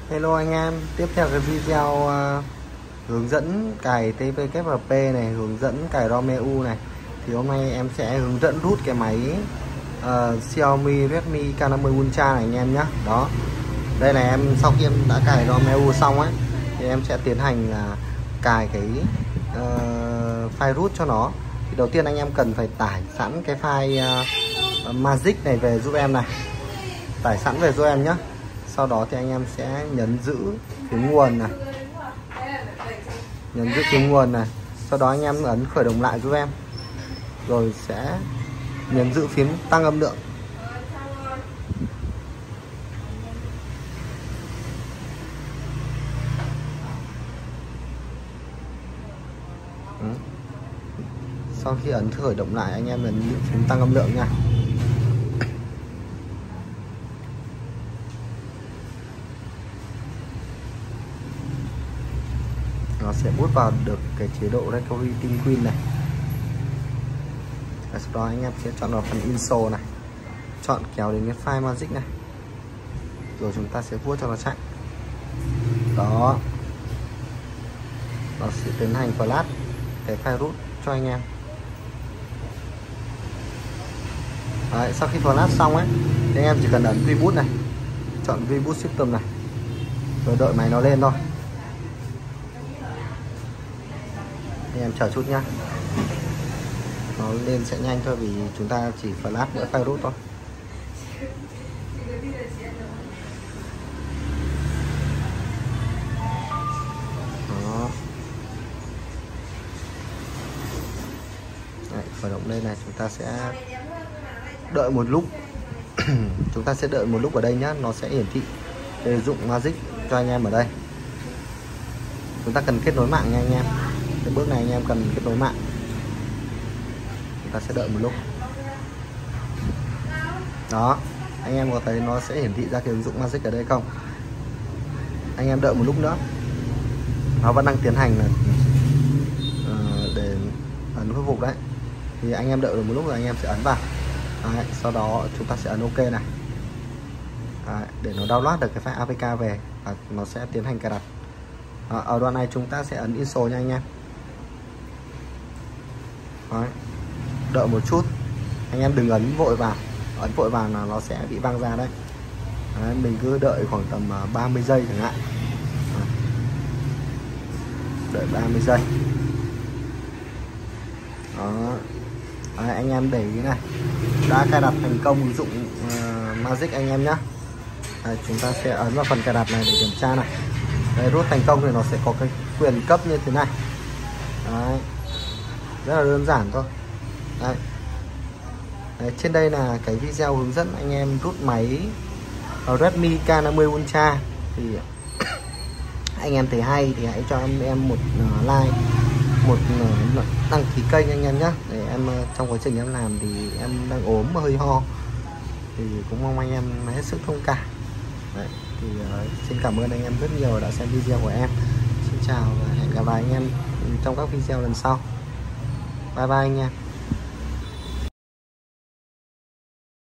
Hello anh em, tiếp theo cái video hướng dẫn cài TPKFP này, hướng dẫn cài ROM EU này. Thì hôm nay em sẽ hướng dẫn rút cái máy Xiaomi Redmi K50 Ultra này anh em nhé. Đó, đây là em sau khi em đã cài ROM EU xong ấy, thì em sẽ tiến hành là cài cái file root cho nó. Thì đầu tiên anh em cần phải tải sẵn cái file Magic này về giúp em này, tải sẵn về giúp em nhé. Sau đó thì anh em sẽ nhấn giữ phím nguồn này, nhấn giữ phím nguồn này. Sau đó anh em ấn khởi động lại giúp em, rồi sẽ nhấn giữ phím tăng âm lượng. Sau khi ấn khởi động lại, anh em ấn giữ phím tăng âm lượng nha. Nó sẽ bút vào được cái chế độ recovery tinh queen này. Và sau đó anh em sẽ chọn vào phần install này, chọn kéo đến cái file Magic này, rồi chúng ta sẽ vuốt cho nó chạy. Đó, nó sẽ tiến hành flash cái file root cho anh em. Đấy, sau khi flash xong ấy thì anh em chỉ cần ấn reboot này, chọn reboot system này, rồi đợi máy nó lên thôi. Anh em chờ chút nhá, nó lên sẽ nhanh thôi vì chúng ta chỉ flash mỗi file root thôi. Đó. Đấy, khởi động đây này, chúng ta sẽ đợi một lúc. Chúng ta sẽ đợi một lúc ở đây nhá, nó sẽ hiển thị ứng dụng Magic cho anh em ở đây. Chúng ta cần kết nối mạng nha anh em. Cái bước này anh em cần kết nối mạng. Chúng ta sẽ đợi một lúc. Đó, anh em có thấy nó sẽ hiển thị ra cái ứng dụng Magic ở đây không? Anh em đợi một lúc nữa, nó vẫn đang tiến hành là để ấn khôi phục đấy. Thì anh em đợi được một lúc rồi anh em sẽ ấn vào. Đấy, sau đó chúng ta sẽ ấn OK này. Đấy, để nó download được cái file APK về và nó sẽ tiến hành cài đặt. Ở đoạn này chúng ta sẽ ấn install nha anh em. Đấy, đợi một chút, anh em đừng ấn vội vào, ấn vội vào là nó sẽ bị văng ra đấy. Đấy, mình cứ đợi khoảng tầm 30 giây chẳng hạn. Đấy, đợi 30 giây. Đó. Đấy, anh em để ý này, đã cài đặt thành công ứng dụng Magic anh em nhé. Đấy, chúng ta sẽ ấn vào phần cài đặt này để kiểm tra này. Đấy, rút thành công thì nó sẽ có cái quyền cấp như thế này. Đấy, rất là đơn giản thôi. Đấy. Đấy, trên đây là cái video hướng dẫn anh em rút máy Redmi K50 Ultra. Thì anh em thấy hay thì hãy cho em một like, một đăng ký kênh anh em nhé. Để em trong quá trình em làm thì em đang ốm và hơi ho, thì cũng mong anh em hết sức thông cảm. Đấy, thì xin cảm ơn anh em rất nhiều đã xem video của em. Xin chào và hẹn gặp lại anh em trong các video lần sau. Bye bye anh em.